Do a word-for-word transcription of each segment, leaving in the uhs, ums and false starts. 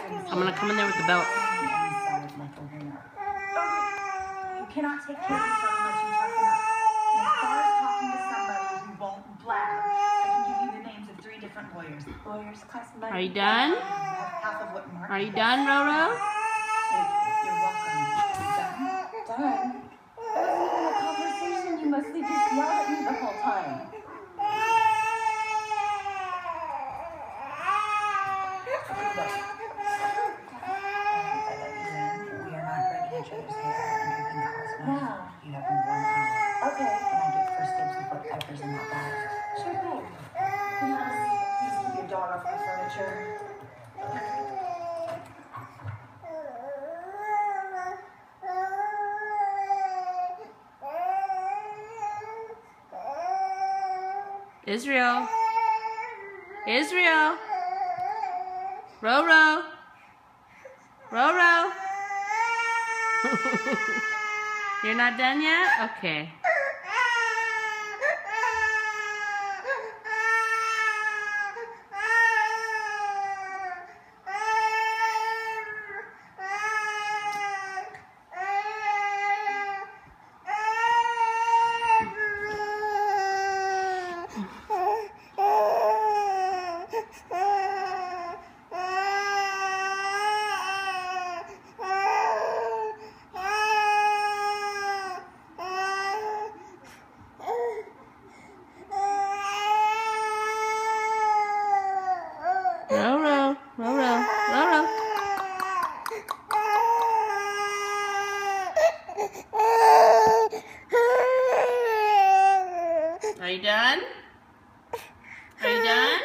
I'm gonna come in there with the belt. You cannot take care of yourself unless you toughen up. And as far as talking to somebody who won't blab, I can give you the names of three different lawyers. Lawyers cost money. Are you done? Half of what Mark Are you done, Roro? You're welcome. Done? Done? That wasn't even a conversation. You mostly just yelled at me the whole time. Each other's hair and everything costs money. Wow. You have one hour. Okay. And I get first dibs and put peppers in that bag. Sure thing. Please, please keep your dog off the furniture. Israel. Israel. Roro. Roro. You're not done yet? Okay. Roro, Roro, Roro. Are you done? Are you done?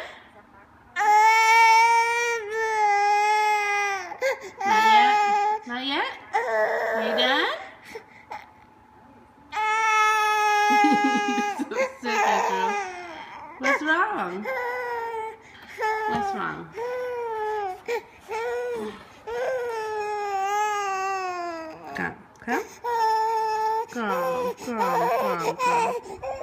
Not yet? Not yet? Are you done? So sick, Israel. What's wrong? What's wrong? Come, come. Come, come, come, come.